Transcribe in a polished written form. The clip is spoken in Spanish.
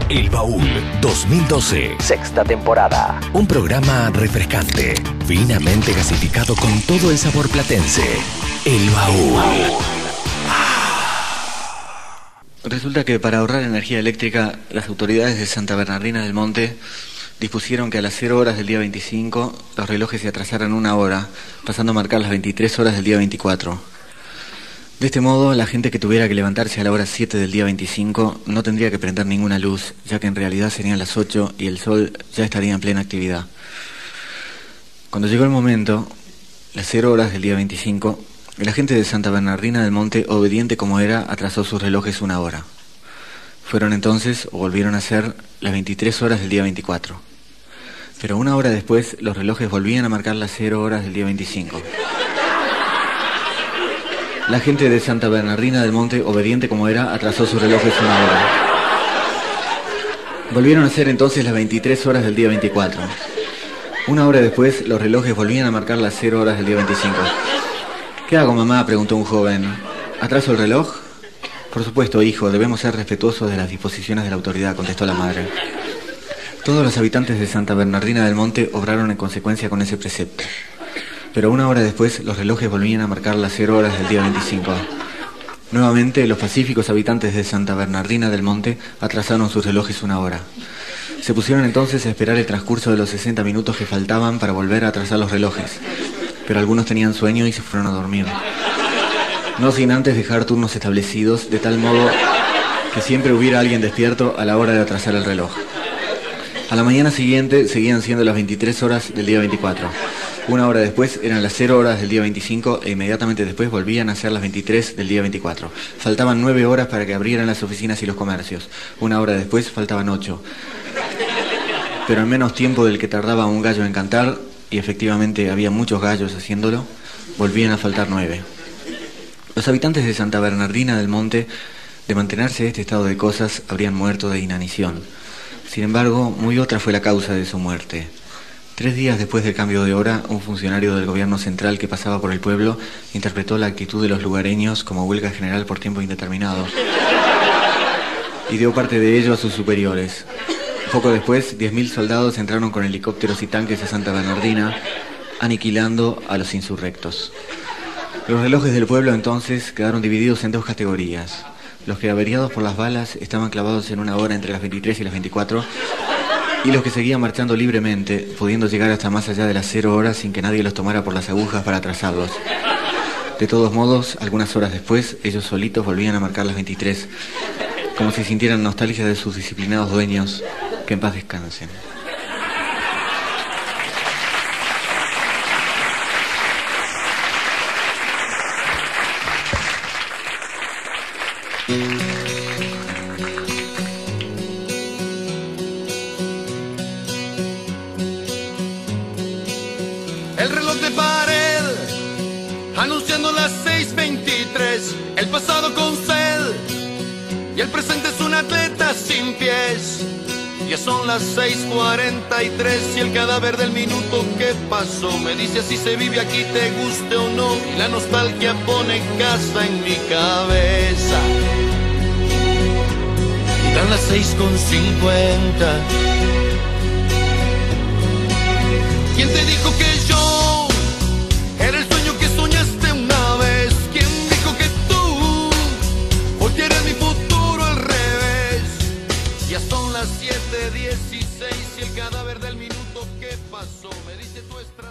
El Baúl 2012, sexta temporada. Un programa refrescante, finamente gasificado con todo el sabor platense. El Baúl. Resulta que para ahorrar energía eléctrica, las autoridades de Santa Bernardina del Monte dispusieron que a las 0 horas del día 25 los relojes se atrasaran 1 hora, pasando a marcar las 23 horas del día 24. De este modo, la gente que tuviera que levantarse a la hora 7 del día 25 no tendría que prender ninguna luz, ya que en realidad serían las 8 y el sol ya estaría en plena actividad. Cuando llegó el momento, las 0 horas del día 25, la gente de Santa Bernardina del Monte, obediente como era, atrasó sus relojes 1 hora. Fueron entonces, o volvieron a ser, las 23 horas del día 24. Pero 1 hora después, los relojes volvían a marcar las 0 horas del día 25. La gente de Santa Bernardina del Monte, obediente como era, atrasó sus relojes 1 hora. Volvieron a ser entonces las 23 horas del día 24. 1 hora después, los relojes volvían a marcar las 0 horas del día 25. ¿Qué hago, mamá?, preguntó un joven. ¿Atraso el reloj? Por supuesto, hijo, debemos ser respetuosos de las disposiciones de la autoridad, contestó la madre. Todos los habitantes de Santa Bernardina del Monte obraron en consecuencia con ese precepto. Pero 1 hora después, los relojes volvían a marcar las 0 horas del día 25. Nuevamente, los pacíficos habitantes de Santa Bernardina del Monte atrasaron sus relojes 1 hora. Se pusieron entonces a esperar el transcurso de los 60 minutos que faltaban para volver a atrasar los relojes. Pero algunos tenían sueño y se fueron a dormir. No sin antes dejar turnos establecidos, de tal modo que siempre hubiera alguien despierto a la hora de atrasar el reloj. A la mañana siguiente seguían siendo las 23 horas del día 24. 1 hora después eran las 0 horas del día 25 e inmediatamente después volvían a ser las 23 del día 24. Faltaban 9 horas para que abrieran las oficinas y los comercios. 1 hora después faltaban 8. Pero en menos tiempo del que tardaba un gallo en cantar, y efectivamente había muchos gallos haciéndolo, volvían a faltar 9. Los habitantes de Santa Bernardina del Monte, de mantenerse este estado de cosas, habrían muerto de inanición. Sin embargo, muy otra fue la causa de su muerte. 3 días después del cambio de hora, un funcionario del gobierno central que pasaba por el pueblo interpretó la actitud de los lugareños como huelga general por tiempo indeterminado y dio parte de ello a sus superiores. Poco después, 10.000 soldados entraron con helicópteros y tanques a Santa Bernardina, aniquilando a los insurrectos. Los relojes del pueblo entonces quedaron divididos en 2 categorías. Los que, averiados por las balas, estaban clavados en 1 hora entre las 23 y las 24, y los que seguían marchando libremente, pudiendo llegar hasta más allá de las 0 horas sin que nadie los tomara por las agujas para atrasarlos. De todos modos, algunas horas después, ellos solitos volvían a marcar las 23, como si sintieran nostalgia de sus disciplinados dueños, que en paz descansen. El reloj de pared, anunciando las 6:23. El pasado con sed y el presente es un atleta sin pies. Ya son las 6:43 y el cadáver del minuto que pasó me dice si se vive aquí, te guste o no. Y la nostalgia pone casa en mi cabeza. Y dan las 6:50. ¿Quién te dijo que yo era el sueño que soñaste una vez? ¿Quién dijo que tú hoy quieres mi futuro al revés? Ya son las 7:16 y el cadáver del minuto que pasó me dice tu estrella.